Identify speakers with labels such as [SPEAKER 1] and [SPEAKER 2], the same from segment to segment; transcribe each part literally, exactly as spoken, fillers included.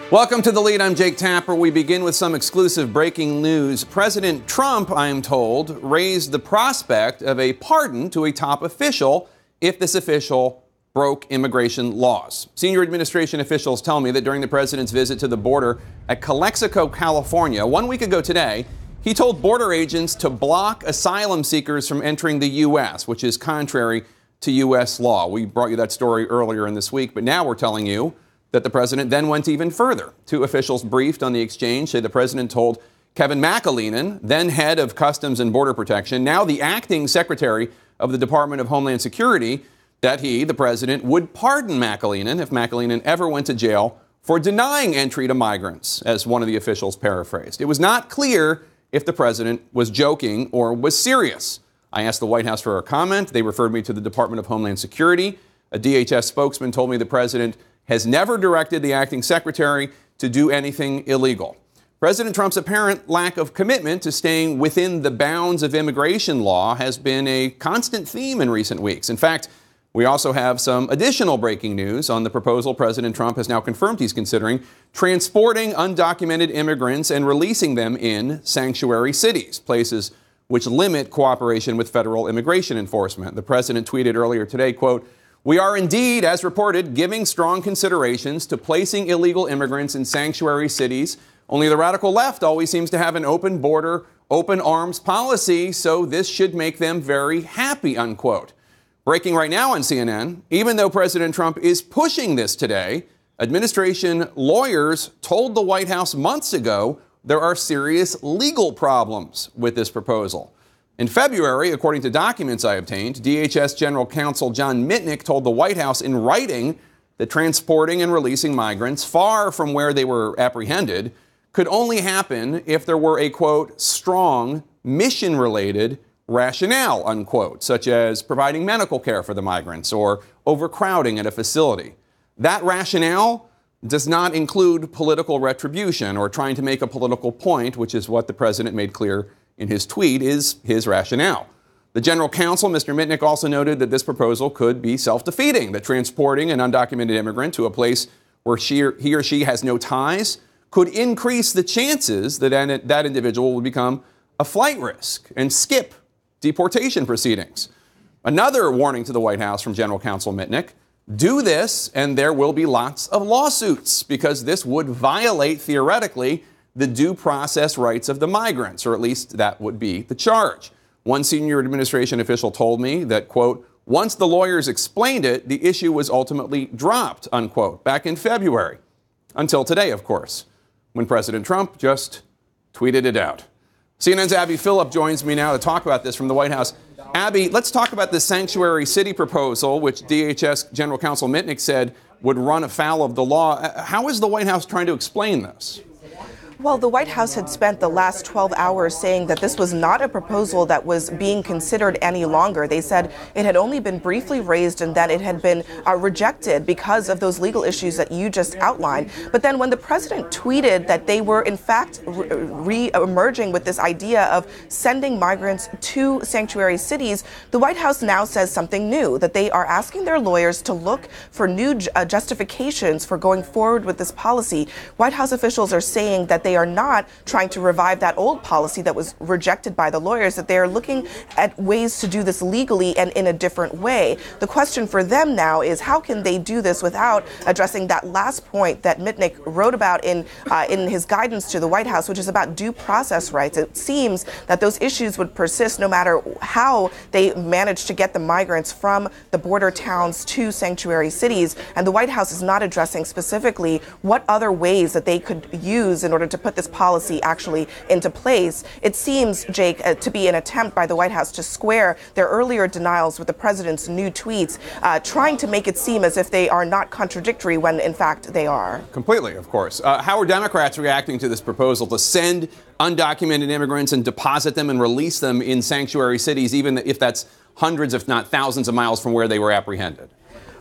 [SPEAKER 1] Welcome to The Lead. I'm Jake Tapper. We begin with some exclusive breaking news. President Trump, I am told, raised the prospect of a pardon to a top official if this official broke immigration laws. Senior administration officials tell me that during the president's visit to the border at Calexico, California, one week ago today, he told border agents to block asylum seekers from entering the U S, which is contrary to U S law. We brought you that story earlier in this week, but now we're telling you that the president then went even further. Two officials briefed on the exchange say the president told Kevin McAleenan, then head of Customs and Border Protection, now the acting secretary of the Department of Homeland Security, that he, the president, would pardon McAleenan if McAleenan ever went to jail for denying entry to migrants, as one of the officials paraphrased. It was not clear if the president was joking or was serious. I asked the White House for a comment. They referred me to the Department of Homeland Security. A D H S spokesman told me the president has never directed the acting secretary to do anything illegal. President Trump's apparent lack of commitment to staying within the bounds of immigration law has been a constant theme in recent weeks. In fact, we also have some additional breaking news on the proposal President Trump has now confirmed he's considering transporting undocumented immigrants and releasing them in sanctuary cities, places which limit cooperation with federal immigration enforcement. The president tweeted earlier today, quote, "We are indeed, as reported, giving strong considerations to placing illegal immigrants in sanctuary cities. Only the radical left always seems to have an open border, open arms policy, so this should make them very happy," unquote. Breaking right now on C N N, even though President Trump is pushing this today, administration lawyers told the White House months ago there are serious legal problems with this proposal. In February, according to documents I obtained, D H S General Counsel John Mitnick told the White House in writing that transporting and releasing migrants far from where they were apprehended could only happen if there were a, quote, strong mission-related rationale, unquote, such as providing medical care for the migrants or overcrowding at a facility. That rationale does not include political retribution or trying to make a political point, which is what the president made clear in his tweet is his rationale. The general counsel, Mister Mitnick, also noted that this proposal could be self-defeating, that transporting an undocumented immigrant to a place where she or, he or she has no ties could increase the chances that an, that individual will become a flight risk and skip deportation proceedings. Another warning to the White House from General Counsel Mitnick: do this and there will be lots of lawsuits, because this would violate, theoretically, the due process rights of the migrants, or at least that would be the charge. One senior administration official told me that, quote, once the lawyers explained it, the issue was ultimately dropped, unquote, back in February. Until today, of course, when President Trump just tweeted it out. C N N's Abby Phillip joins me now to talk about this from the White House. Abby, let's talk about the sanctuary city proposal, which D H S General Counsel Mitnick said would run afoul of the law. How is the White House trying to explain this?
[SPEAKER 2] Well, the White House had spent the last twelve hours saying that this was not a proposal that was being considered any longer. They said it had only been briefly raised and that it had been uh, rejected because of those legal issues that you just outlined. But then when the president tweeted that they were, in fact, re-emerging with this idea of sending migrants to sanctuary cities, the White House now says something new, that they are asking their lawyers to look for new uh, justifications for going forward with this policy. White House officials are saying that they They are not trying to revive that old policy that was rejected by the lawyers, that they are looking at ways to do this legally and in a different way. The question for them now is, how can they do this without addressing that last point that Mitnick wrote about in uh, in his guidance to the White House, which is about due process rights? It seems that those issues would persist no matter how they manage to get the migrants from the border towns to sanctuary cities. And the White House is not addressing specifically what other ways that they could use in order to put this policy actually into place. It seems, Jake, uh, to be an attempt by the White House to square their earlier denials with the president's new tweets, uh, trying to make it seem as if they are not contradictory when, in fact, they are.
[SPEAKER 1] Completely, of course. Uh, how are Democrats reacting to this proposal to send undocumented immigrants and deposit them and release them in sanctuary cities, even if that's hundreds, if not thousands of miles from where they were apprehended?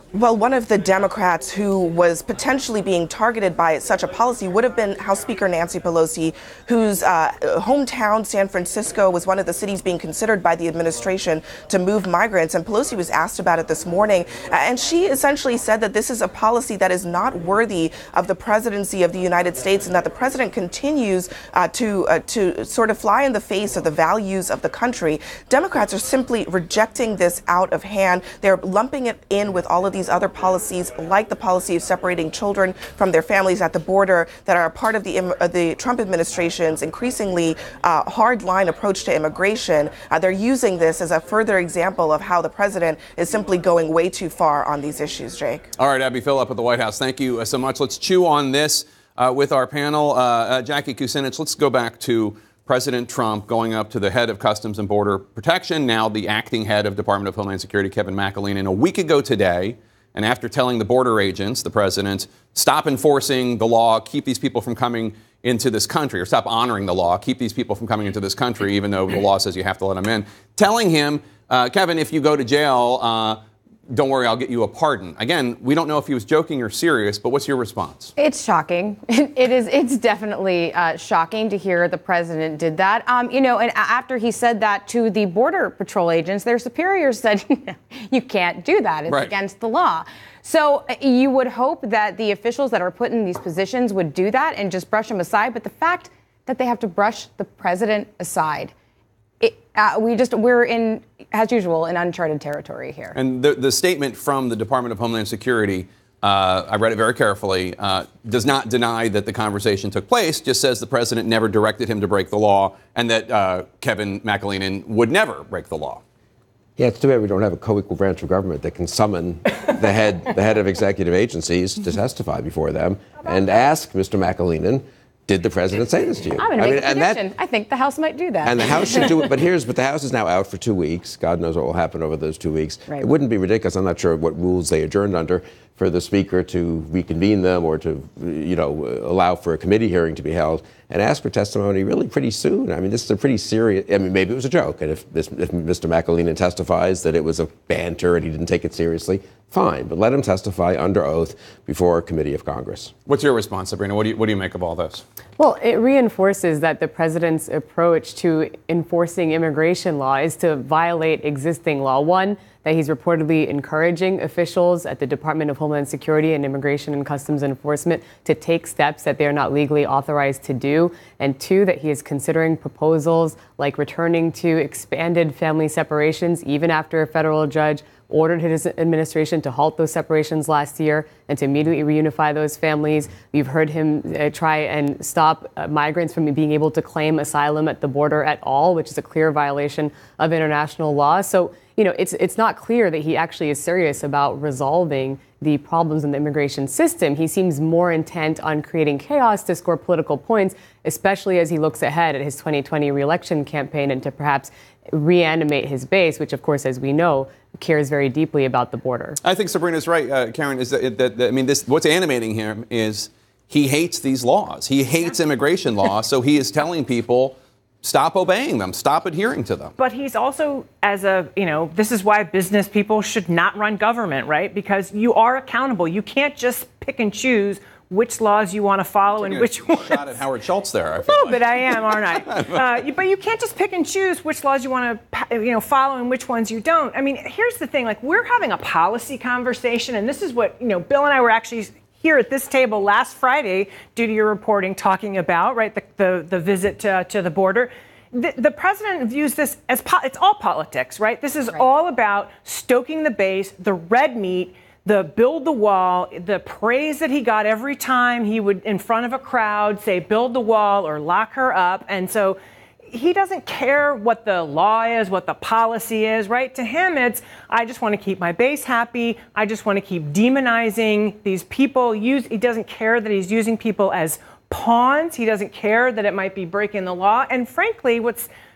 [SPEAKER 2] Well, one of the Democrats who was potentially being targeted by such a policy would have been House Speaker Nancy Pelosi, whose uh, hometown, San Francisco, was one of the cities being considered by the administration to move migrants. And Pelosi was asked about it this morning. And she essentially said that this is a policy that is not worthy of the presidency of the United States, and that the president continues uh, to, uh, to sort of fly in the face of the values of the country. Democrats are simply rejecting this out of hand. They're lumping it in with all of these other policies, like the policy of separating children from their families at the border, that are a part of the uh, the Trump administration's increasingly uh, hard-line approach to immigration. Uh, they're using this as a further example of how the president is simply going way too far on these issues, Jake.
[SPEAKER 1] All right, Abby Phillip at the White House, thank you so much. Let's chew on this uh, with our panel. Uh, uh, Jackie Kucinich, let's go back to President Trump going up to the head of Customs and Border Protection, now the acting head of Department of Homeland Security, Kevin McAleenan, a week ago today. And after telling the border agents, the president, stop enforcing the law, keep these people from coming into this country, or stop honoring the law, keep these people from coming into this country, even though the law says you have to let them in, telling him, uh, Kevin, if you go to jail, uh, don't worry, I'll get you a pardon. Again, we don't know if he was joking or serious, but what's your response?
[SPEAKER 3] It's shocking. It is. It's definitely uh, shocking to hear the president did that. Um, you know, and after he said that to the Border Patrol agents, their superiors said, you can't do that. It's right. against the law. So you would hope that the officials that are put in these positions would do that and just brush them aside. But the fact that they have to brush the president aside, It, uh, we just we're in, as usual, in uncharted territory here.
[SPEAKER 1] And the, the statement from the Department of Homeland Security, uh, I read it very carefully, uh, does not deny that the conversation took place, just says the president never directed him to break the law, and that uh, Kevin McAleenan would never break the law.
[SPEAKER 4] Yeah, it's too bad we don't have a co-equal branch of government that can summon the head, the head of executive agencies to testify before them and ask Mister McAleenan, did the president say this to you?
[SPEAKER 3] I'm going to make I mean, a prediction. That, I think the House might do that.
[SPEAKER 4] And the House should do it. But here's, but the House is now out for two weeks. God knows what will happen over those two weeks. Right. It wouldn't be ridiculous. I'm not sure what rules they adjourned under for the Speaker to reconvene them or to, you know, allow for a committee hearing to be held and ask for testimony really pretty soon. I mean, this is a pretty serious. I mean, maybe it was a joke, and if, this, if Mister McAleenan testifies that it was a banter and he didn't take it seriously, fine. But let him testify under oath before a committee of Congress.
[SPEAKER 1] What's your response, Sabrina? What do you what do you make of all this?
[SPEAKER 5] Well, it reinforces that the president's approach to enforcing immigration law is to violate existing law. One, that he's reportedly encouraging officials at the Department of Homeland Security and Immigration and Customs Enforcement to take steps that they are not legally authorized to do. And two, that he is considering proposals like returning to expanded family separations, even after a federal judge ordered his administration to halt those separations last year and to immediately reunify those families. We've heard him uh, try and stop uh, migrants from being able to claim asylum at the border at all, which is a clear violation of international law. So, you know, it's it's not clear that he actually is serious about resolving the problems in the immigration system. He seems more intent on creating chaos to score political points, especially as he looks ahead at his twenty twenty reelection campaign and to perhaps reanimate his base, which, of course, as we know, cares very deeply about the border.
[SPEAKER 1] I think Sabrina's right, uh, Karen, is that, that, that, I mean, this, what's animating him is he hates these laws. He hates immigration law, so he is telling people, stop obeying them, stop adhering to them.
[SPEAKER 6] But he's also, as a, you know, this is why business people should not run government, right? Because you are accountable. You can't just pick and choose which laws you want to follow and which ones.
[SPEAKER 1] Shot at Howard Schultz there. I
[SPEAKER 6] a little like. bit I am, aren't I? uh, but you can't just pick and choose which laws you want to, you know, follow and which ones you don't. I mean, here's the thing: like, we're having a policy conversation, and this is what, you know, Bill and I were actually here at this table last Friday due to your reporting talking about, right, the the, the visit to, to the border. The, the president views this as po- it's all politics, right? This is right. all about stoking the base, the red meat, the build the wall, the praise that he got every time he would, in front of a crowd, say build the wall or lock her up. And so he doesn't care what the law is, what the policy is, right? To him, it's, I just want to keep my base happy. I just want to keep demonizing these people. Use, he doesn't care that he's using people as pawns. He doesn't care that it might be breaking the law. And frankly, what's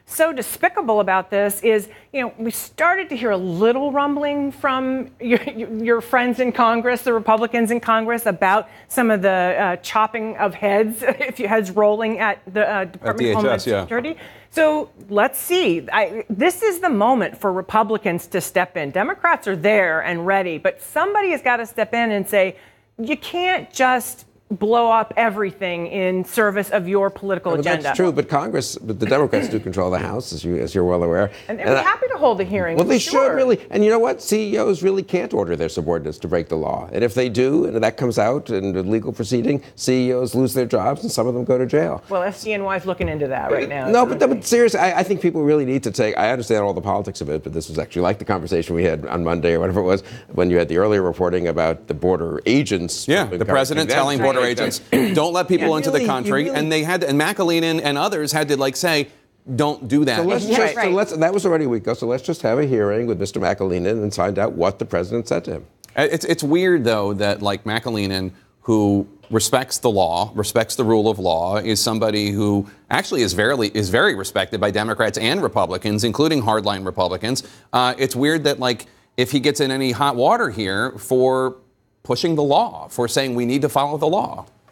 [SPEAKER 6] so despicable about this is, you know, we started to hear a little rumbling from your, your friends in Congress, the Republicans in Congress, about some of the uh, chopping of heads, if you heads rolling at the uh, Department of Homeland Security. Yeah. So let's see. I, this is the moment for Republicans to step in. Democrats are there and ready, but somebody has got to step in and say, you can't just blow up everything in service of your political
[SPEAKER 4] no,
[SPEAKER 6] agenda.
[SPEAKER 4] That's true, but Congress, but the Democrats do control the House, as, you, as you're well aware.
[SPEAKER 6] And they're and happy I, to hold a hearing.
[SPEAKER 4] Well, they
[SPEAKER 6] sure.
[SPEAKER 4] should really. And you know what? C E Os really can't order their subordinates to break the law. And if they do, and that comes out in a legal proceeding, C E Os lose their jobs and some of them go to jail.
[SPEAKER 6] Well, S D N Y is looking into that right now.
[SPEAKER 4] No, but, but seriously, I, I think people really need to take, I understand all the politics of it, but this was actually like the conversation we had on Monday or whatever it was, when you had the earlier reporting about the border agents.
[SPEAKER 1] Yeah, the president telling border right. agents, don't let people yeah, into really, the country, really, and they had to, and McAleenan and others had to like say, don't do that.
[SPEAKER 4] So let's
[SPEAKER 6] yeah,
[SPEAKER 4] just,
[SPEAKER 6] right.
[SPEAKER 4] so let's, that was already a week ago. So let's just have a hearing with Mister McAleenan and find out what the president said to him.
[SPEAKER 1] It's it's weird though that like McAleenan, who respects the law, respects the rule of law, is somebody who actually is very is very respected by Democrats and Republicans, including hardline Republicans. Uh, it's weird that like if he gets in any hot water here for pushing the law, for saying we need to follow the law.